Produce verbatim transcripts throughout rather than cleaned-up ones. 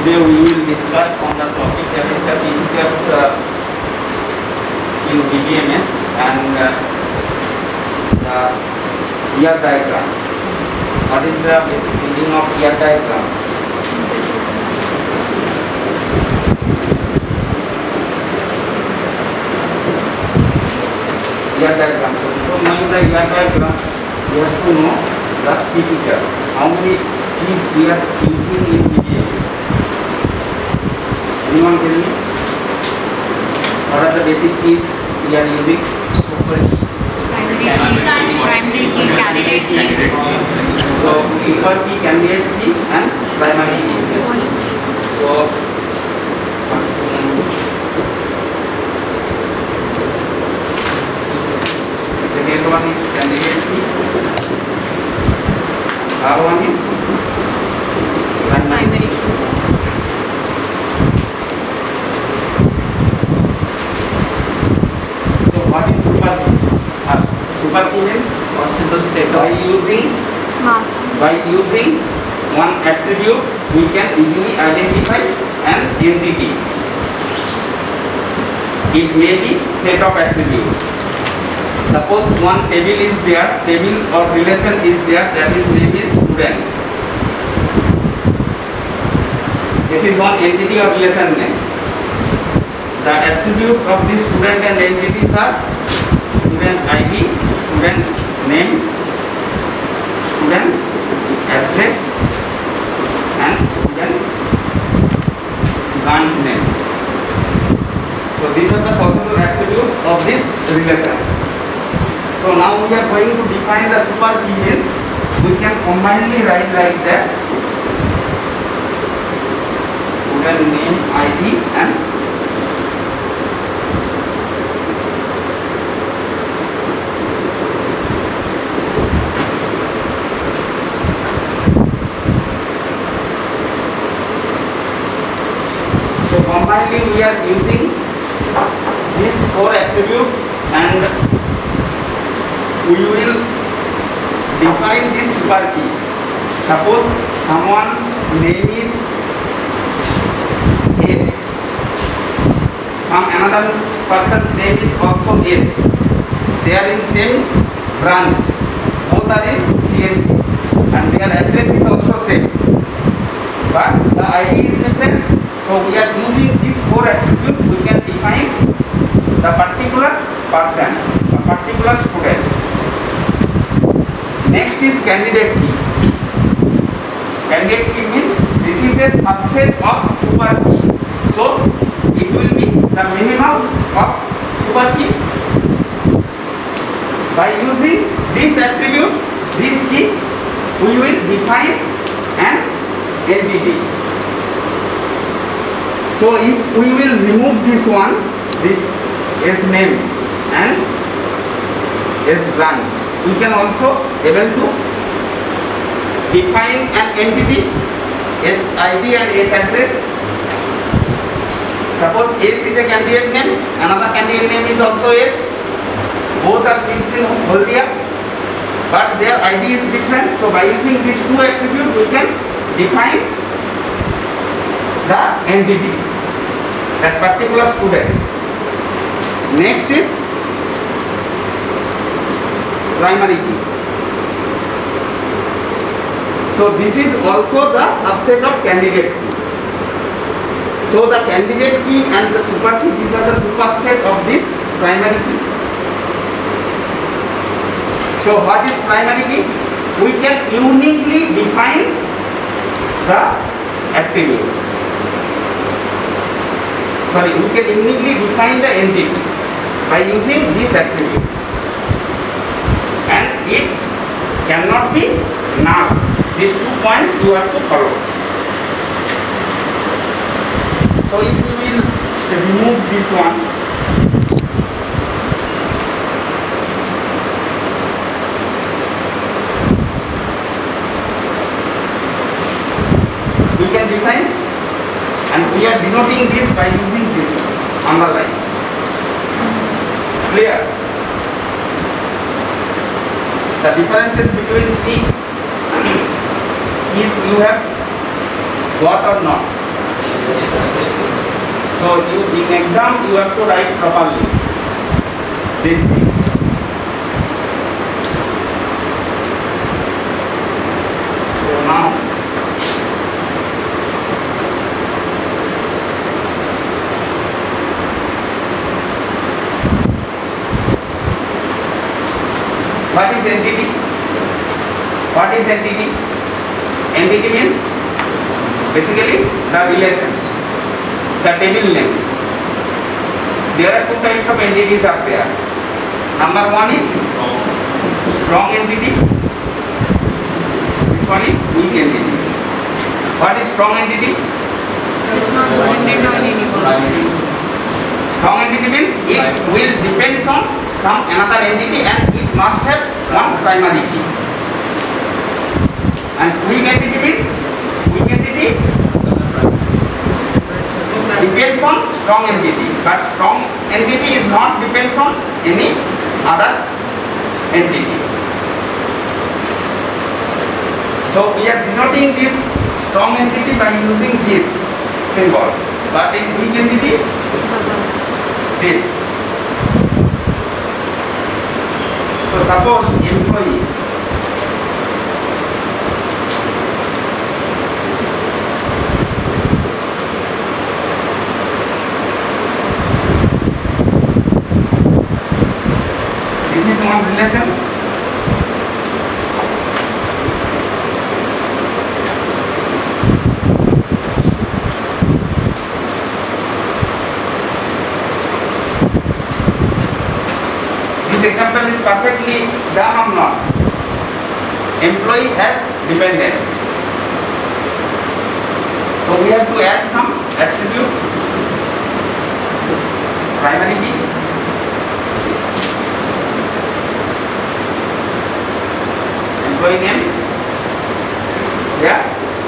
today we will discuss on the topic that is the features uh, in B D M S and uh, the ear diagram. What is the basic meaning of ear diagram? Ear diagram. So knowing the ear diagram, you have to know the key features. How many keys we are using in B D M S? Anyone tell me? What are the basic keys we are using? Super key, primary key, primary key, candidate key. So super key, candidate key, and primary key. So second one is candidate key. Third one is primary key. What is super key? Uh, super key means possible set by of using by using one attribute we can easily identify an entity. It may be set of attributes. Suppose one table is there, table or relation is there, that is name is student. This is one entity or relation name. The attributes of this student and entities are student I D, student name, student address, and student branch name. So these are the possible attributes of this relation. So now we are going to define the super key means we can combinedly write like that: student name, I D, and combinedly we are using these four attributes and we will define this super key. Suppose someone name is S, some another person's name is also S. They are in same branch, both are in C S P and their address is also same, but the I D is different. So we are using these four attributes, we can define the particular person, a particular student. Next is candidate key. Candidate key means this is a subset of super key. So it will be the minimum of super key. By using this attribute, this key, we will define an entity. So if we will remove this one, this S name and S branch, we can also able to define an entity, S I D and S address. Suppose S is a candidate name, another candidate name is also S. Both are fixed in Haldia, but their I D is different. So by using these two attributes, we can define the entity, that particular student. Next is primary key. So this is also the subset of candidate key. So the candidate key and the super key, these are the superset of this primary key. So what is primary key? We can uniquely define the attribute. Sorry, we can uniquely define the entity by using this attribute, and it cannot be null. These two points you have to follow. So if we will remove this one, we can define, and we are denoting this by using this underline. Clear? The differences between three is you have got or not? So you in exam you have to write properly this thing. So now what is entity? What is entity? Entity means basically the relation, the table name. There are two types of entities are there. Number one is strong entity. This one is weak entity. What is strong entity? It's not dependent on anyone. Strong entity means it will depends on some another entity and it must have one primary key. And weak entity means weak entity depends on strong entity, but strong entity is not depends on any other entity. So we are denoting this strong entity by using this symbol, but in weak entity this. So suppose employee this is one relation. This example is perfectly done or not? Employee has dependent. So we have to add some attribute. Primary key. Employee name. Yeah.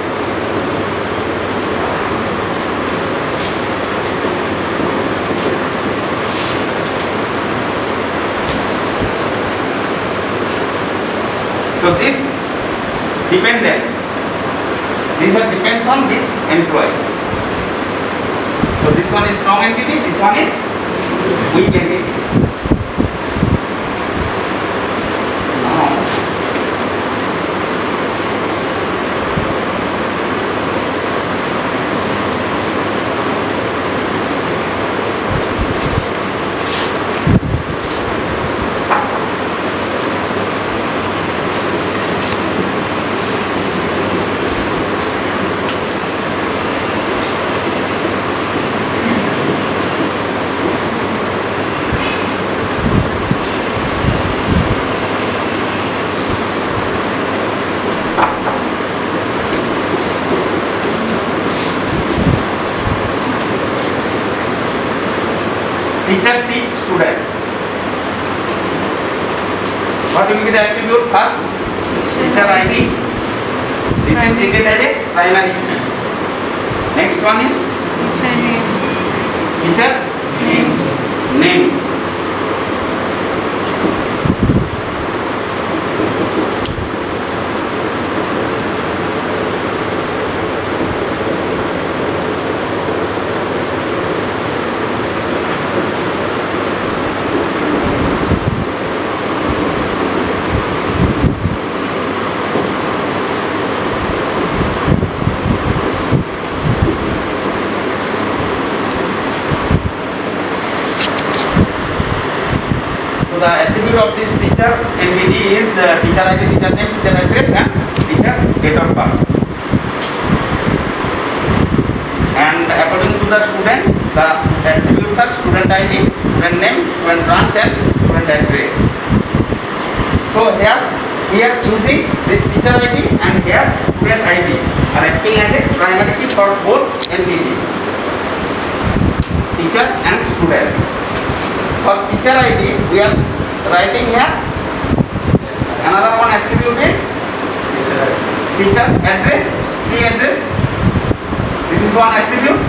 So this dependent, this one depends on this employee. So this one is strong entity, this one is weak entity. Now, teacher teach student. What will be the attribute first? Teacher I D. This is treated as a primary. Next one is teacher Name. name. So the attribute of this teacher entity is the teacher I D, teacher name, teacher address and teacher date of birth. And according to the student, the attributes are student I D, student name, student branch and student address. So here we are using this teacher I D and here student I D are acting as a primary key for both entities, teacher and student. For teacher I D, we are writing here another one attribute is teacher address, key address. This is one attribute.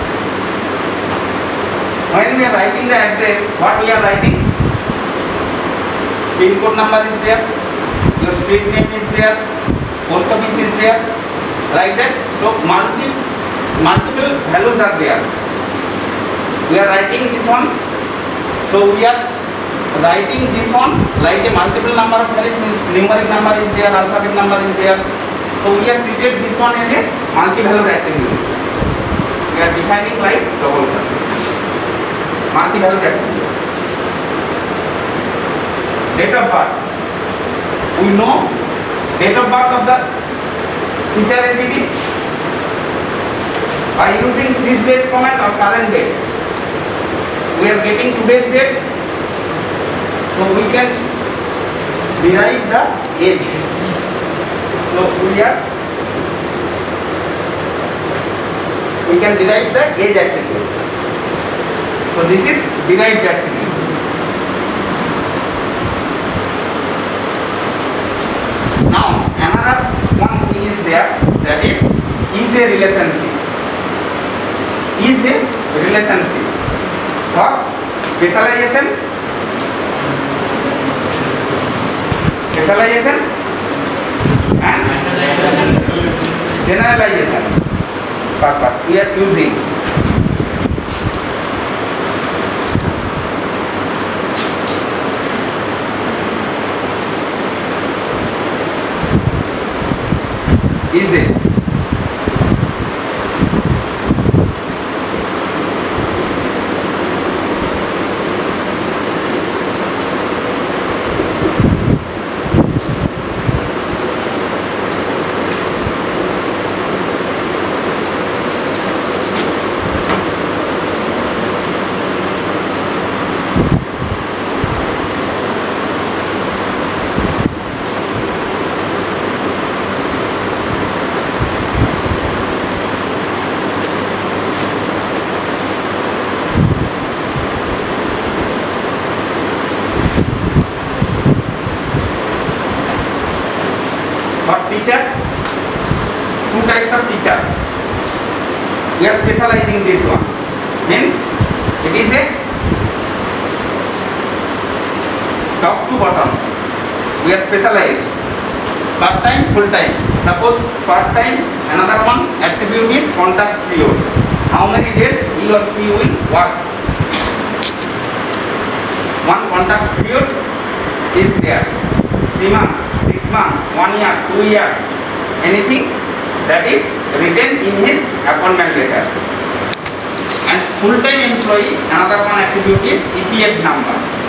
When we are writing the address, what we are writing? Pin code number is there, your street name is there, post office is there, like that. So multi multiple values are there. We are writing this one. So we are writing this one like a multiple number of values, means numeric number is there, alphabet number is there. So we have treated this one as a multi-valued attribute. We are defining like double circle. Multi-valued attribute. Date of birth. We know date of birth of the teacher entity by using sys date command or current date. We are getting today's date, so we can derive the age. So we are we can derive the age attribute. So this is derived attribute. Now another one thing is there, that is is a relationship. Is a relationship for specialization, specialization and generalization purpose we are using. Is it teacher? Two types of teacher. We are specializing this one. Means it is a top to bottom. We are specialized. Part time, full time. Suppose part time, another one attribute is contact period. How many days he or she will work? One contact period is there. Three months. Six months, one year, two year, anything that is written in his appointment letter. And full-time employee, another one attribute is E P F number.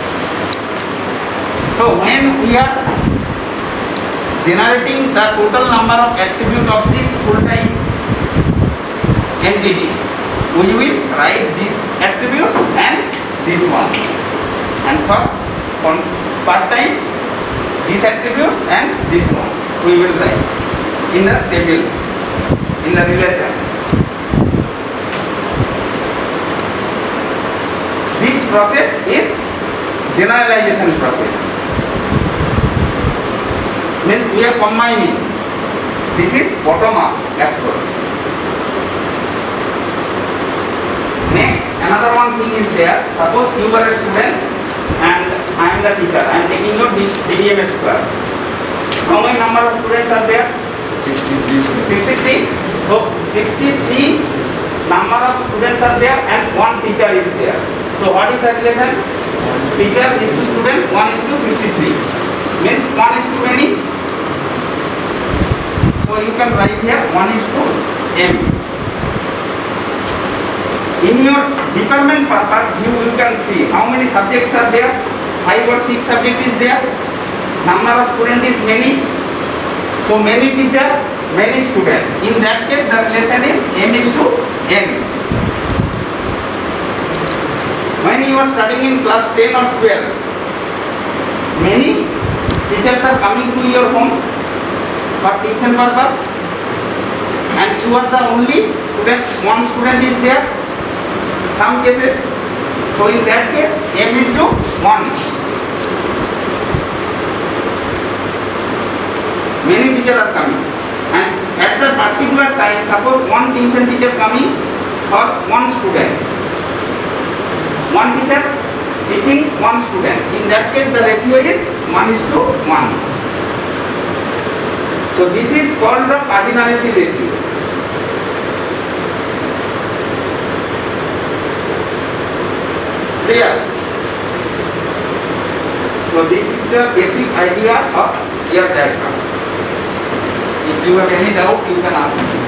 So when we are generating the total number of attribute of this full-time entity, we will write this attribute and this one. And for part-time, these attributes and this one we will write in the table, in the relation. This process is generalization process. Means we are combining. This is bottom up approach. Next, another one thing is there. Suppose you are a student and I am the teacher. I am taking your D D M S class. How many number of students are there? sixty-three. sixty-three. So sixty-three number of students are there and one teacher is there. So what is the relation? Teacher is to student, one is to sixty-three. Means one is to many. So you can write here one is to M. In your department purpose, you, you can see how many subjects are there. Five or six subject is there. Number of student is many. So many teacher, many student. In that case, the relation is M is to N. When you are studying in class ten or twelve, many teachers are coming to your home for tuition purpose, and you are the only student. One student is there. Some cases, so in that case M is to one. Many teachers are coming, and at the particular time, suppose one tuition teacher coming for one student, one teacher teaching one student. In that case, the ratio is one is to one. So this is called the cardinality ratio. Clear? So this is the basic idea of sphere diagram. If you have any doubt, you can ask me.